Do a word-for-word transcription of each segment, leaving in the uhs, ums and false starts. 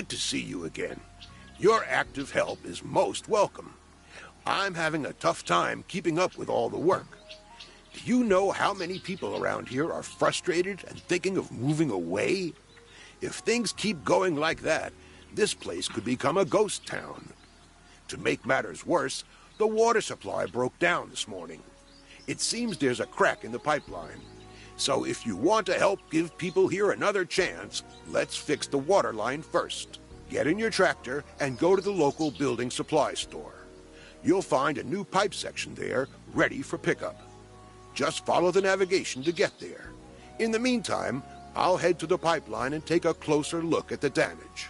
Good to see you again. Your active help is most welcome. I'm having a tough time keeping up with all the work. Do you know how many people around here are frustrated and thinking of moving away? If things keep going like that, this place could become a ghost town. To make matters worse, the water supply broke down this morning. It seems there's a crack in the pipeline. So if you want to help give people here another chance, let's fix the water line first. Get in your tractor and go to the local building supply store. You'll find a new pipe section there, ready for pickup. Just follow the navigation to get there. In the meantime, I'll head to the pipeline and take a closer look at the damage.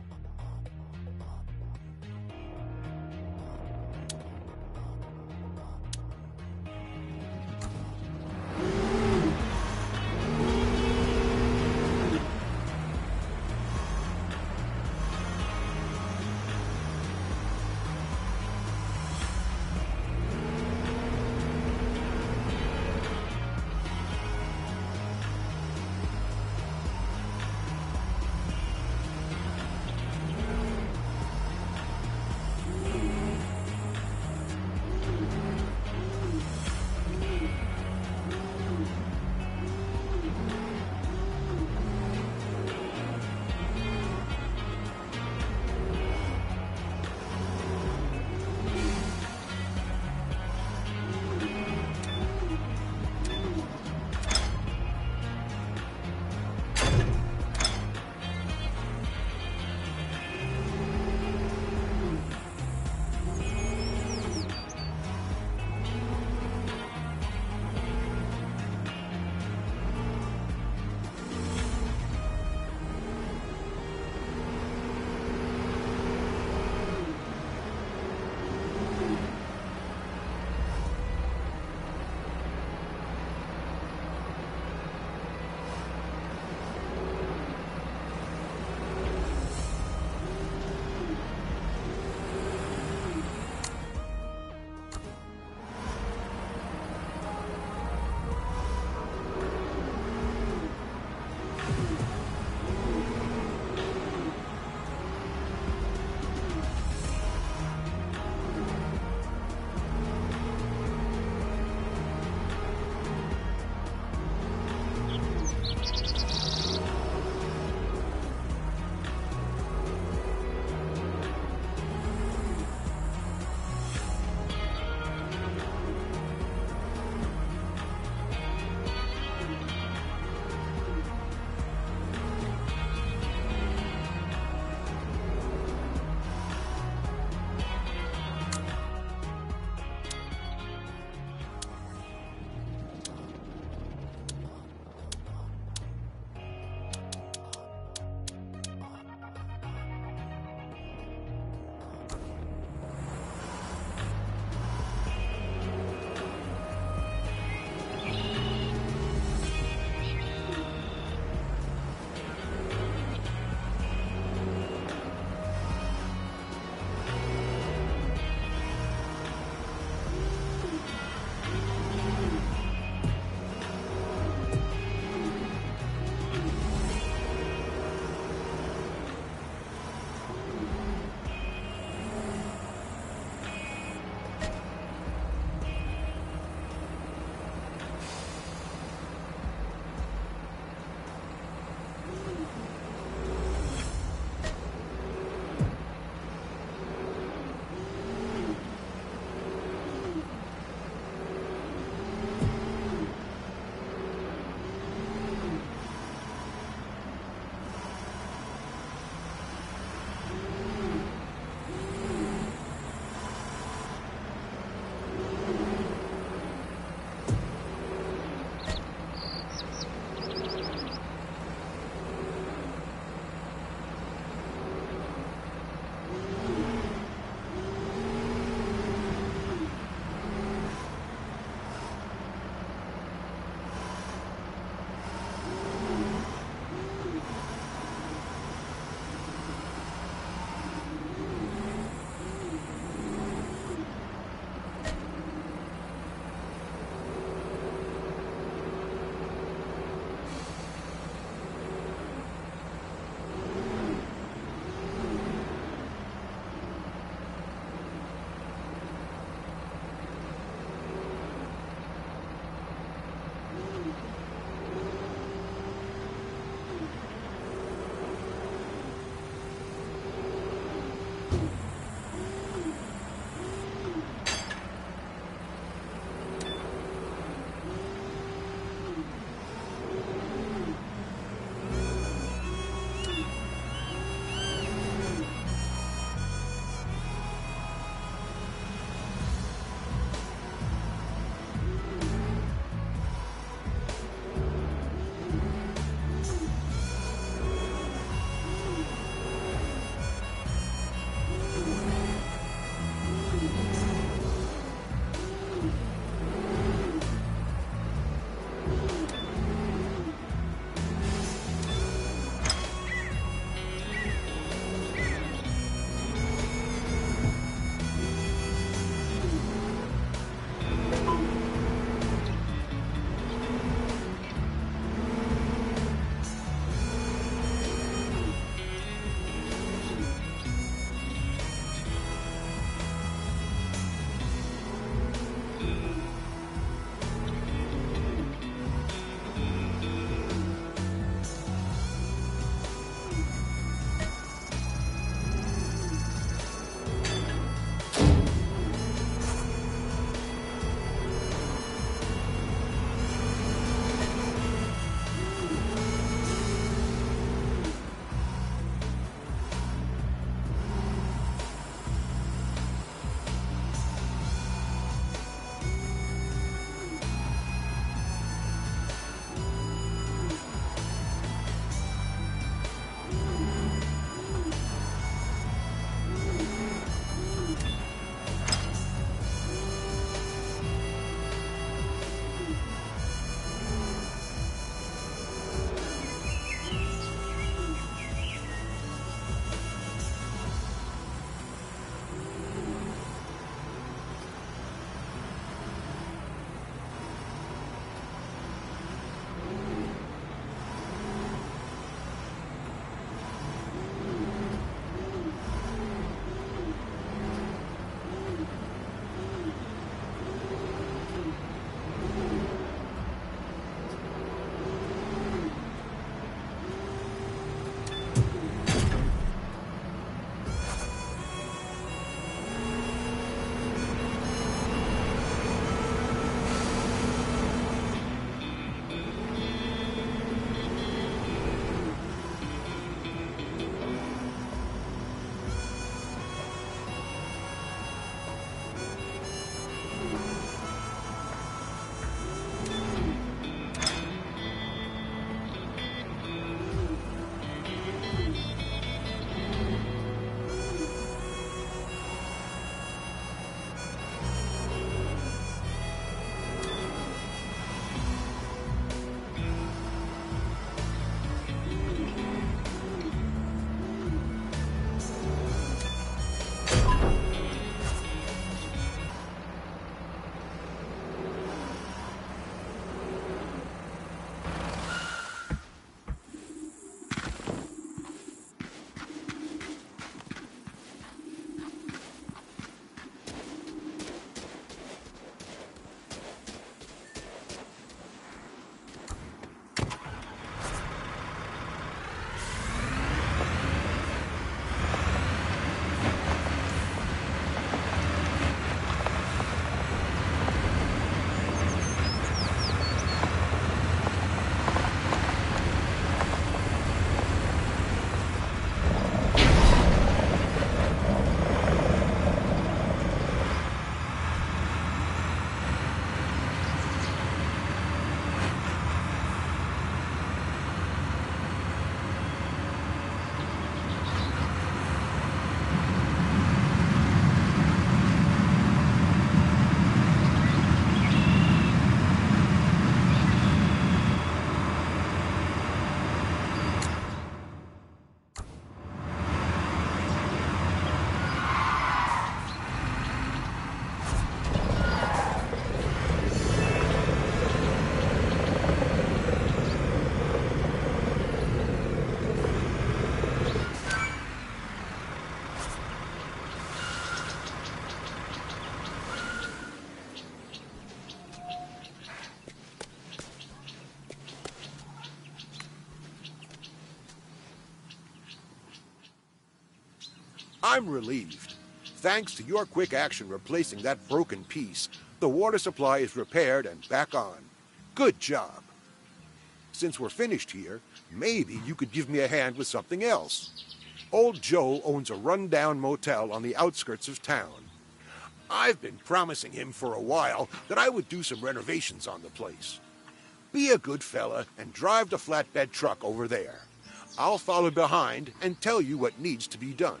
I'm relieved. Thanks to your quick action replacing that broken piece, the water supply is repaired and back on. Good job. Since we're finished here, maybe you could give me a hand with something else. Old Joe owns a run-down motel on the outskirts of town. I've been promising him for a while that I would do some renovations on the place. Be a good fella and drive the flatbed truck over there. I'll follow behind and tell you what needs to be done.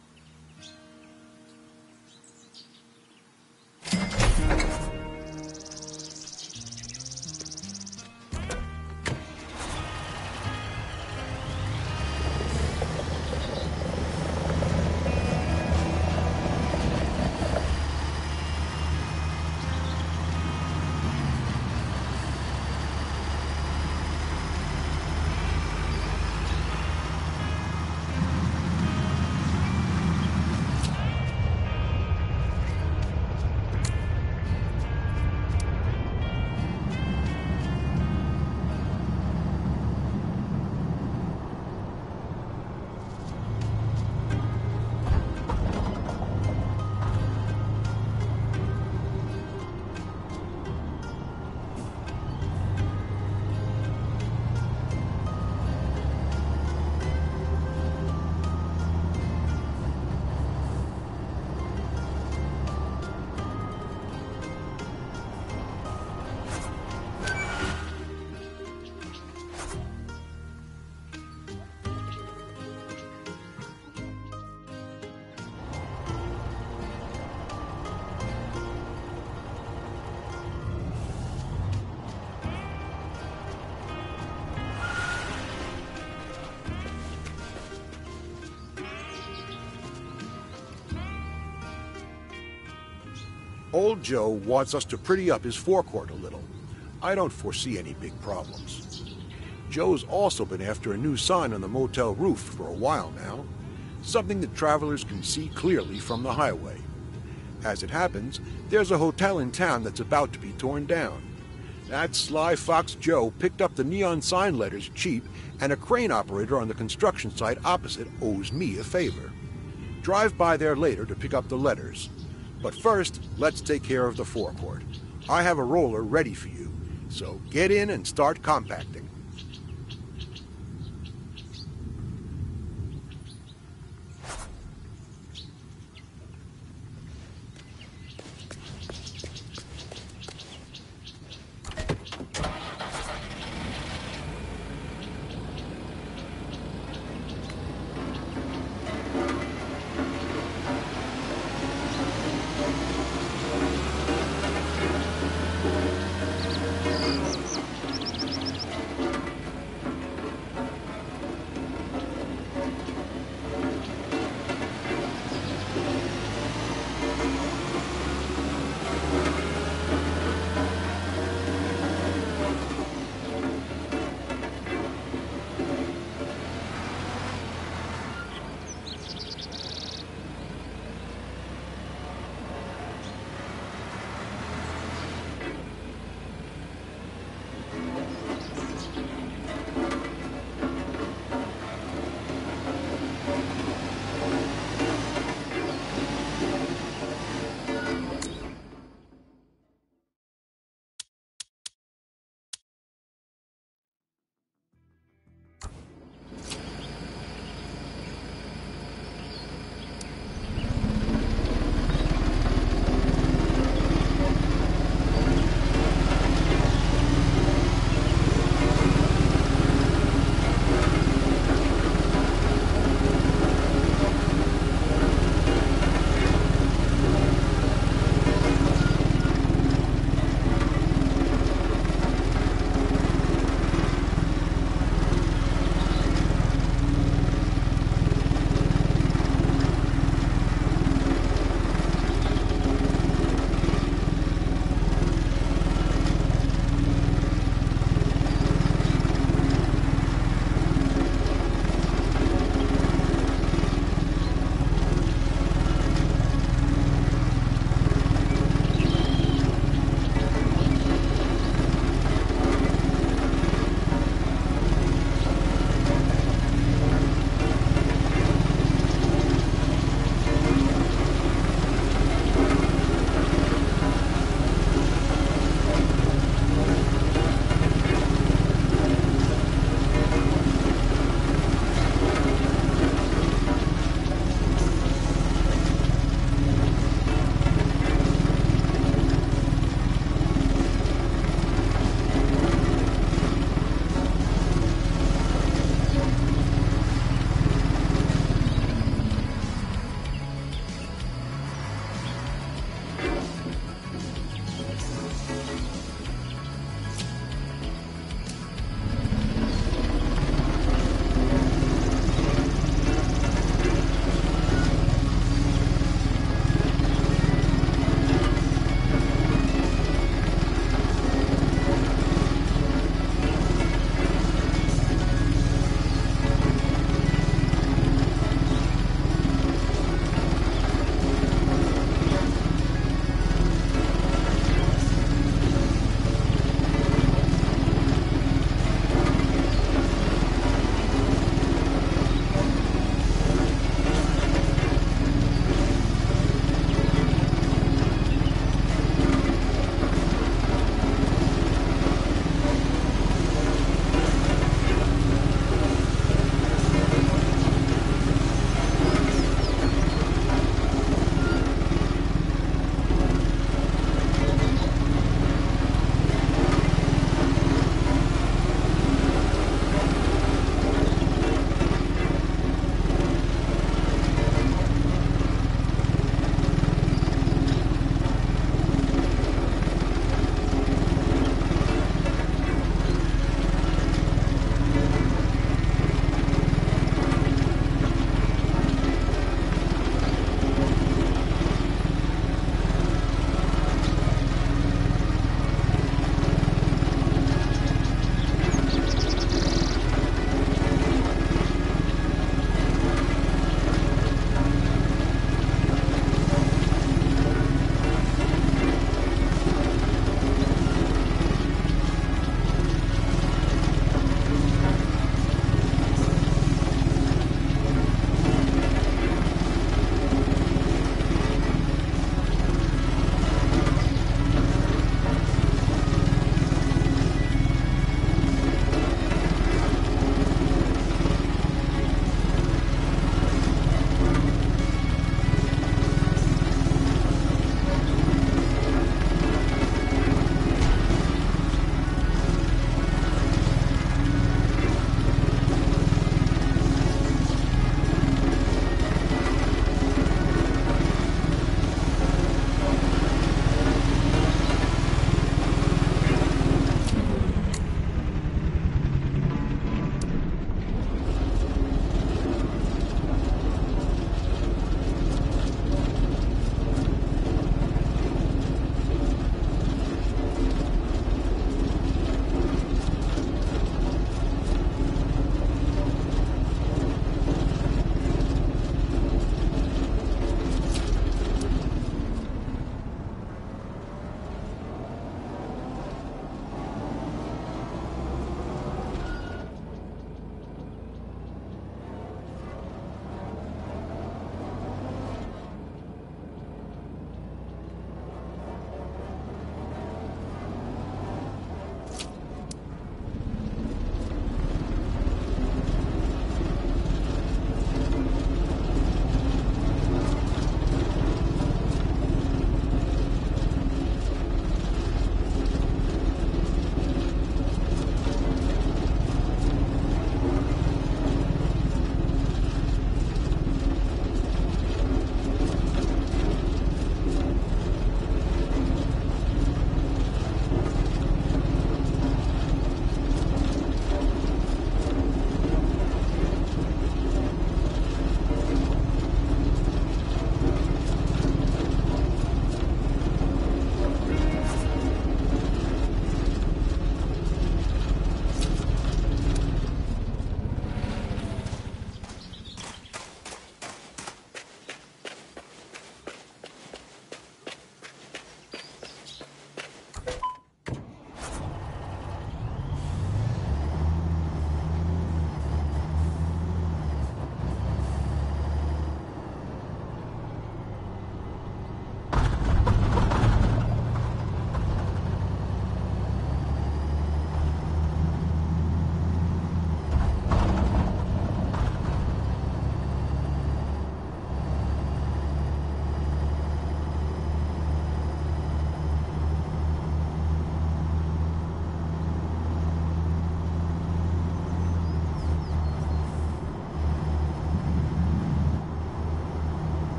Old Joe wants us to pretty up his forecourt a little. I don't foresee any big problems. Joe's also been after a new sign on the motel roof for a while now, something that travelers can see clearly from the highway. As it happens, there's a hotel in town that's about to be torn down. That sly fox Joe picked up the neon sign letters cheap, and a crane operator on the construction site opposite owes me a favor. Drive by there later to pick up the letters. But first, let's take care of the forecourt. I have a roller ready for you, so get in and start compacting.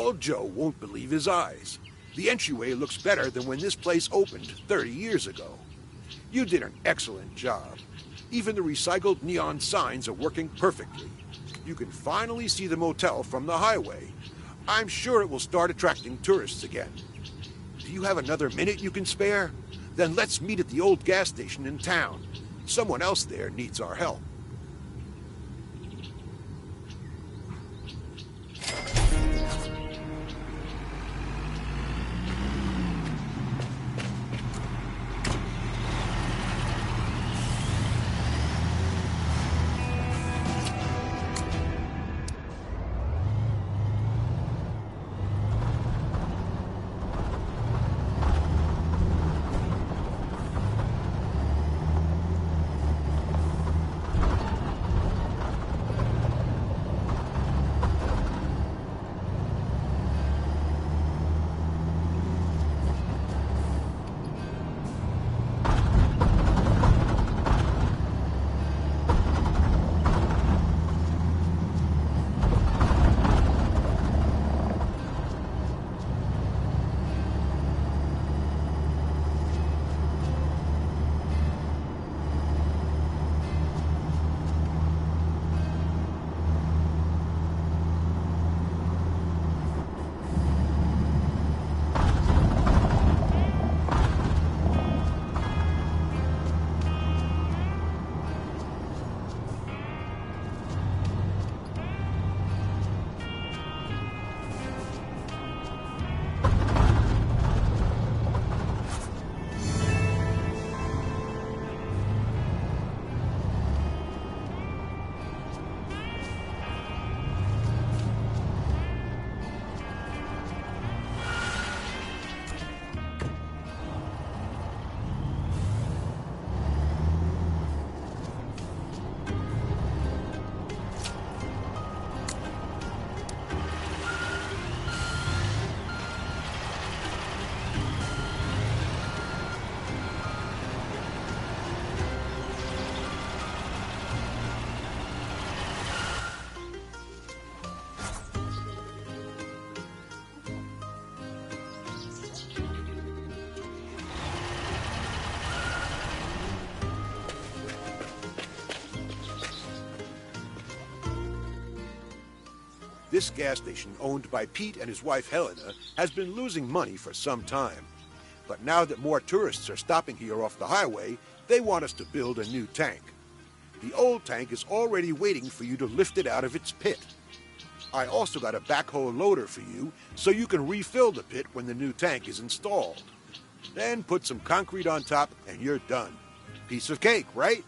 Well, Joe won't believe his eyes. The entryway looks better than when this place opened thirty years ago. You did an excellent job. Even the recycled neon signs are working perfectly. You can finally see the motel from the highway. I'm sure it will start attracting tourists again. Do you have another minute you can spare? Then let's meet at the old gas station in town. Someone else there needs our help. This gas station, owned by Pete and his wife Helena, has been losing money for some time. But now that more tourists are stopping here off the highway, they want us to build a new tank. The old tank is already waiting for you to lift it out of its pit. I also got a backhoe loader for you, so you can refill the pit when the new tank is installed. Then put some concrete on top and you're done. Piece of cake, right?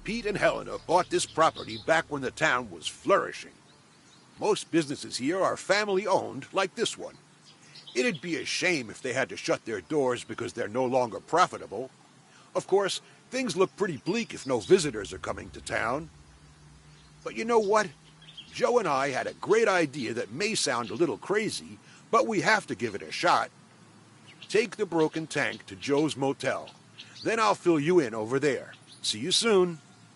Pete and Helena bought this property back when the town was flourishing. Most businesses here are family-owned, like this one. It'd be a shame if they had to shut their doors because they're no longer profitable. Of course, things look pretty bleak if no visitors are coming to town. But you know what? Joe and I had a great idea that may sound a little crazy, but we have to give it a shot. Take the broken tank to Joe's motel. Then I'll fill you in over there. See you soon.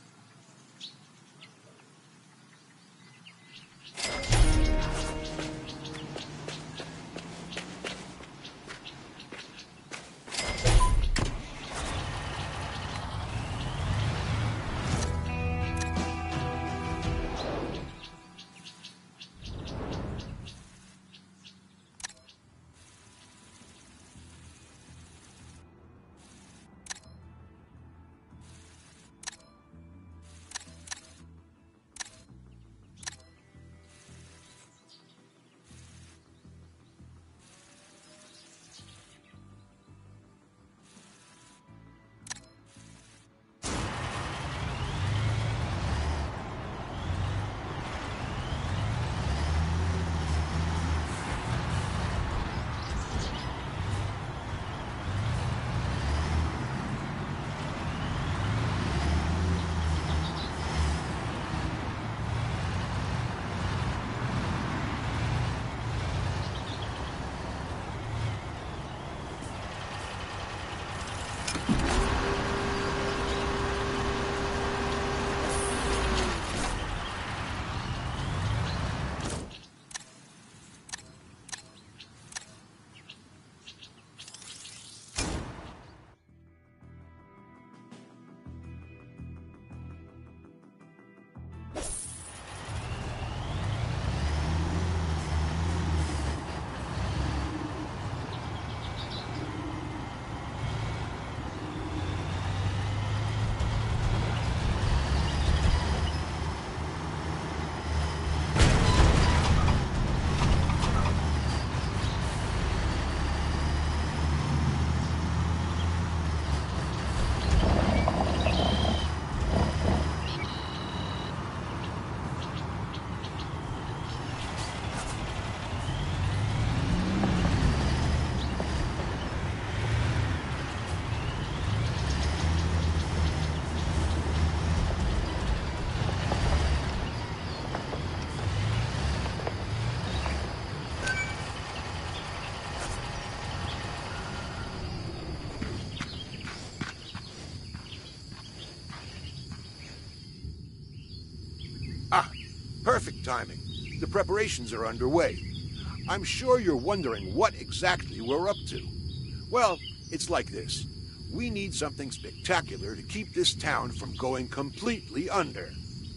Perfect timing. The preparations are underway. I'm sure you're wondering what exactly we're up to. Well, it's like this. We need something spectacular to keep this town from going completely under.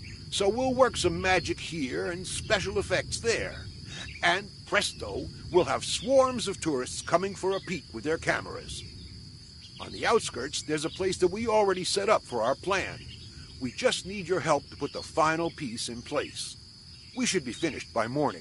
So we'll work some magic here and special effects there. And presto, we'll have swarms of tourists coming for a peek with their cameras. On the outskirts, there's a place that we already set up for our plan. We just need your help to put the final piece in place. We should be finished by morning.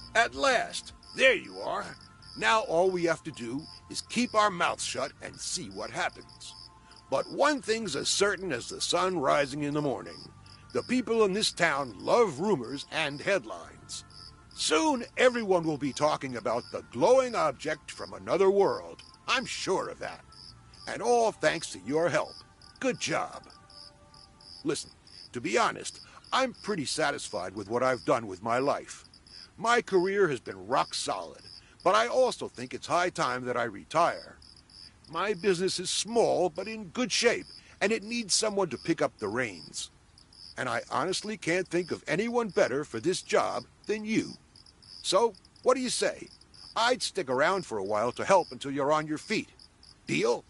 At last! There you are. Now all we have to do is keep our mouths shut and see what happens. But one thing's as certain as the sun rising in the morning. The people in this town love rumors and headlines. Soon everyone will be talking about the glowing object from another world. I'm sure of that. And all thanks to your help. Good job. Listen, to be honest, I'm pretty satisfied with what I've done with my life. My career has been rock solid, but I also think it's high time that I retire. My business is small, but in good shape, and it needs someone to pick up the reins. And I honestly can't think of anyone better for this job than you. So, what do you say? I'd stick around for a while to help until you're on your feet. Deal?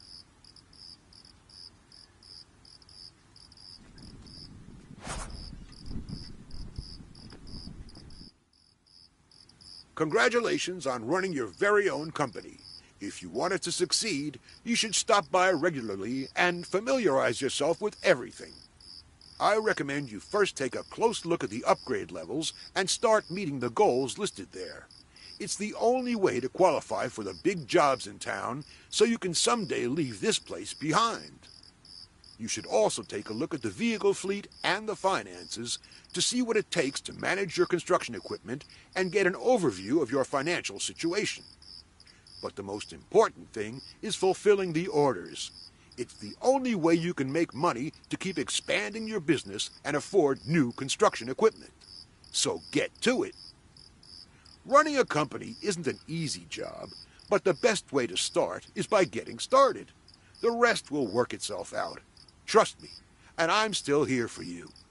Congratulations on running your very own company. If you want it to succeed, you should stop by regularly and familiarize yourself with everything. I recommend you first take a close look at the upgrade levels and start meeting the goals listed there. It's the only way to qualify for the big jobs in town, so you can someday leave this place behind. You should also take a look at the vehicle fleet and the finances to see what it takes to manage your construction equipment and get an overview of your financial situation. But the most important thing is fulfilling the orders. It's the only way you can make money to keep expanding your business and afford new construction equipment. So get to it. Running a company isn't an easy job, but the best way to start is by getting started. The rest will work itself out. Trust me, and I'm still here for you.